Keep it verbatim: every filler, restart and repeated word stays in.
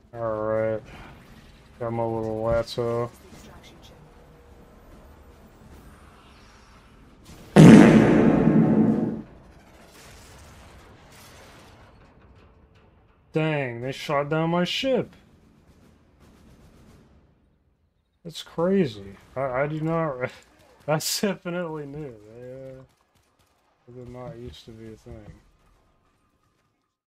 Alright. Got my little lasso. Dang, they shot down my ship. That's crazy. I, I do not... That's definitely new. They, uh, they did not used to be a thing.